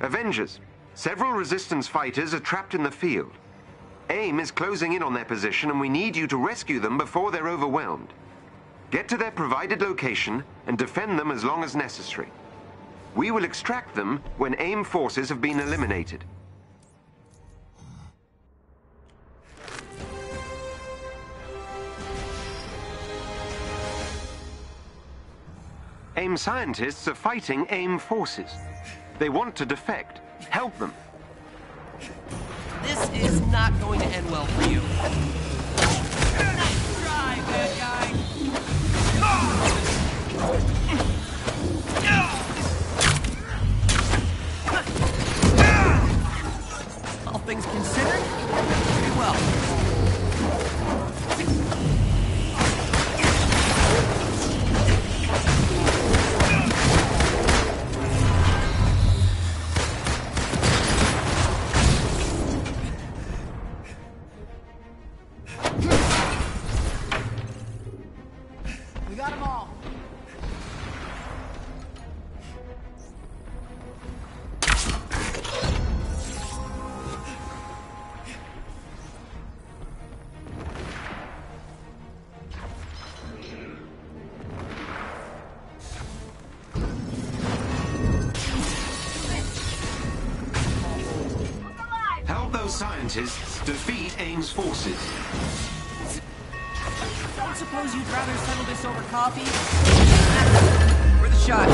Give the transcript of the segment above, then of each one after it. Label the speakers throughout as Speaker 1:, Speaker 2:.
Speaker 1: Avengers, several Resistance fighters are trapped in the field. AIM is closing in on their position, and we need you to rescue them before they're overwhelmed. Get to their provided location and defend them as long as necessary. We will extract them when AIM forces have been eliminated. AIM scientists are fighting AIM forces. They want to defect. Help them.
Speaker 2: This is not going to end well for you. Nice try, bad guy! All things considered, pretty well. We got them all.
Speaker 1: Help those scientists defeat AIM's forces.
Speaker 2: Don't suppose you'd rather settle this over coffee? Worth a shot.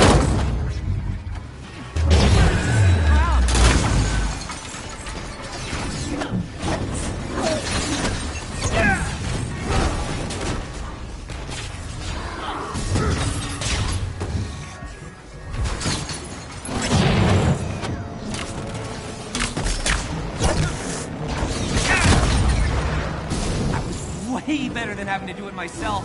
Speaker 2: Way better than having to do it myself.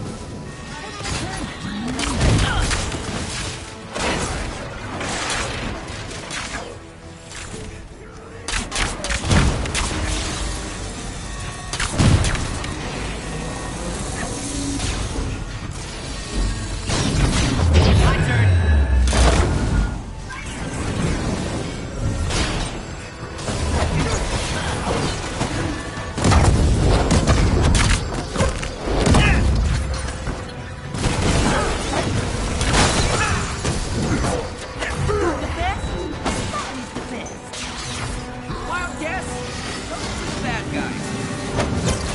Speaker 2: My turn. Wild guess? Those are the bad guys.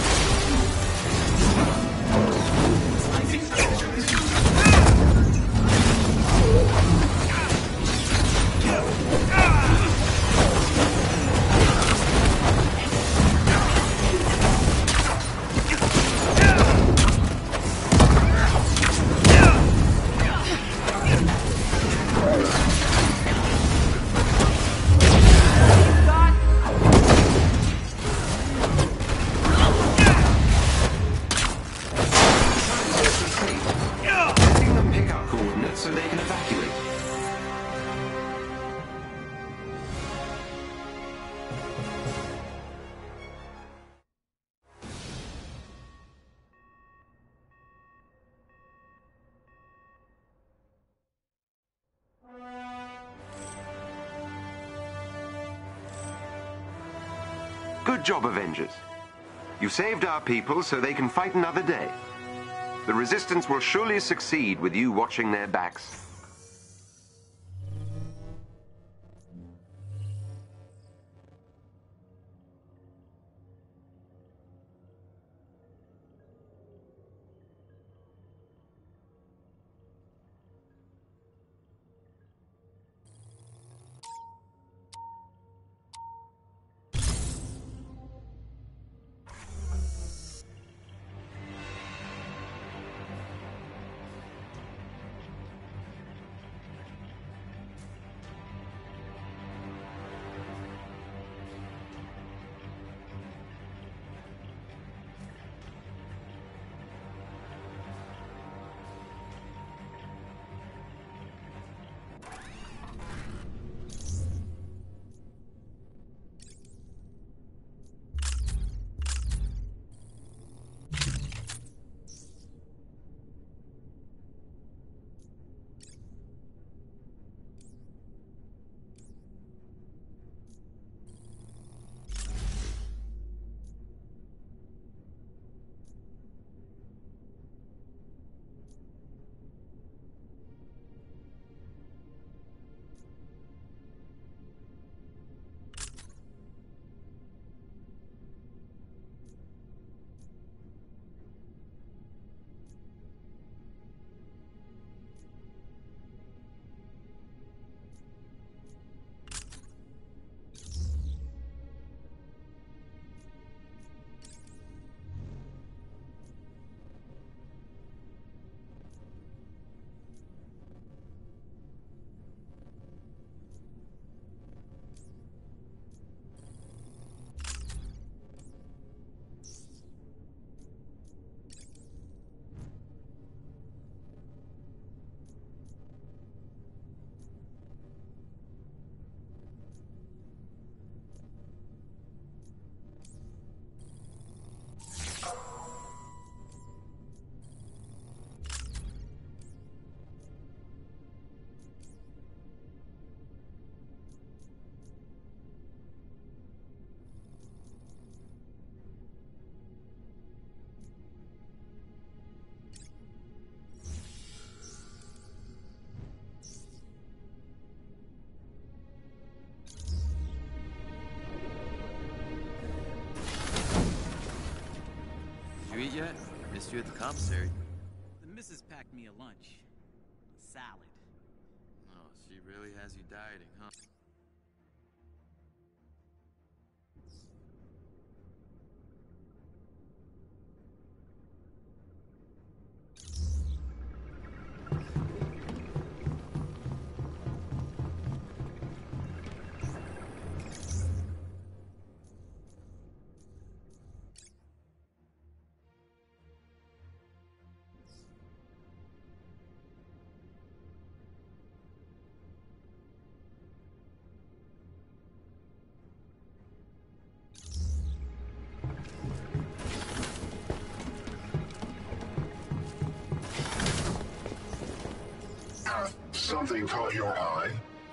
Speaker 1: Letting them pick up coordinates so they can evacuate. Good job, Avengers. You saved our people so they can fight another day. The Resistance will surely succeed with you watching their backs.
Speaker 3: You eat yet? Missed you at the commissary.
Speaker 2: The missus packed me a lunch. A salad.
Speaker 3: Oh, she really has you dieting, huh?
Speaker 4: Something caught your eye?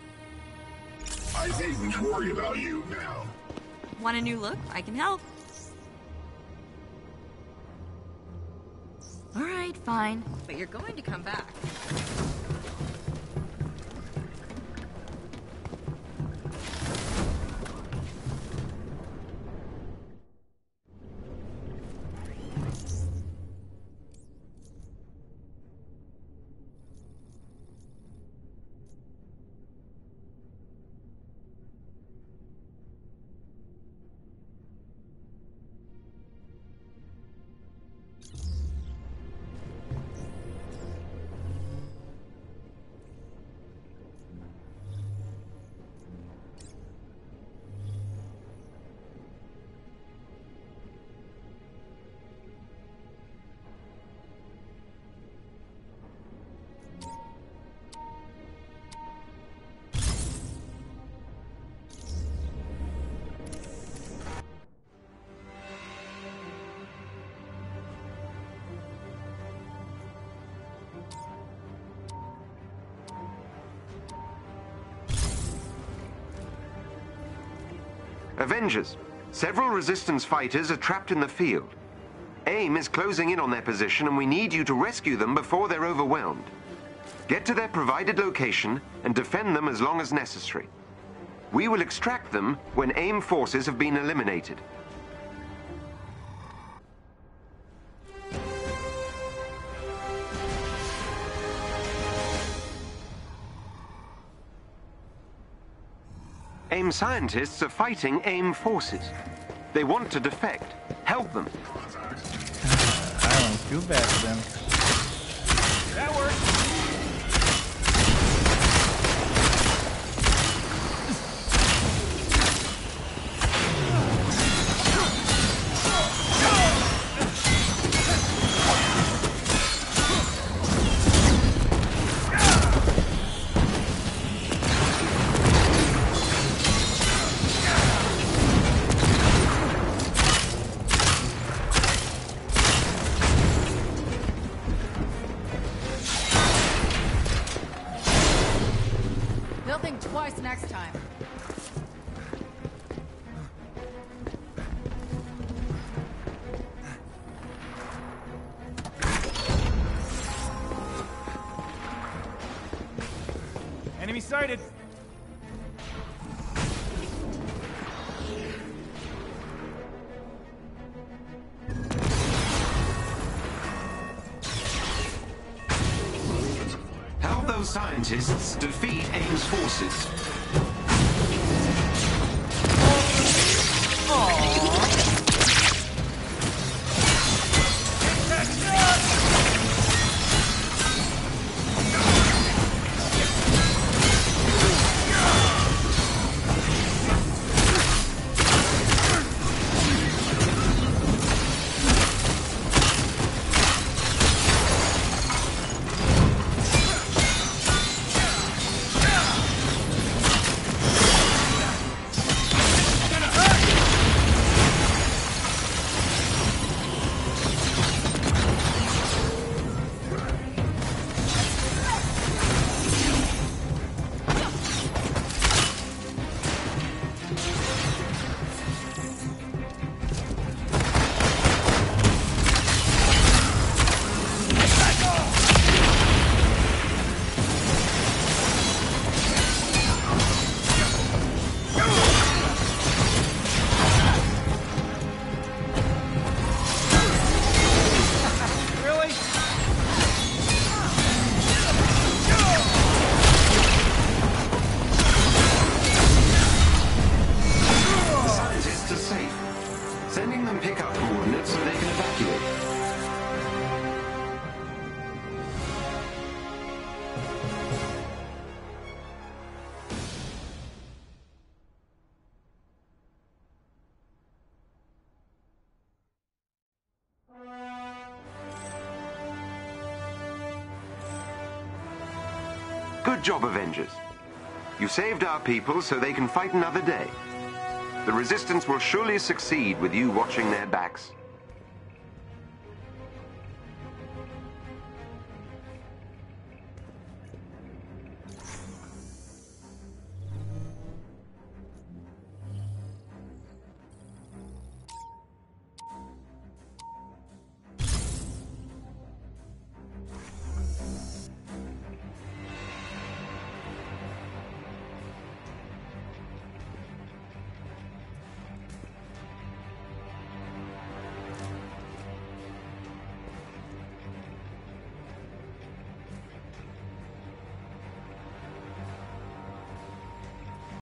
Speaker 4: I needn't worry about you now.
Speaker 5: Want a new look? I can help. All right, fine. But you're going to come back.
Speaker 1: Avengers, several Resistance fighters are trapped in the field. AIM is closing in on their position and we need you to rescue them before they're overwhelmed. Get to their provided location and defend them as long as necessary. We will extract them when AIM forces have been eliminated. AIM scientists are fighting AIM forces. They want to defect. Help them.
Speaker 6: I don't feel bad for them.
Speaker 2: That worked. They'll think twice next time. Enemy sighted.
Speaker 1: Help those scientists defeat AIM's forces. Good job, Avengers. You saved our people so they can fight another day. The Resistance will surely succeed with you watching their backs.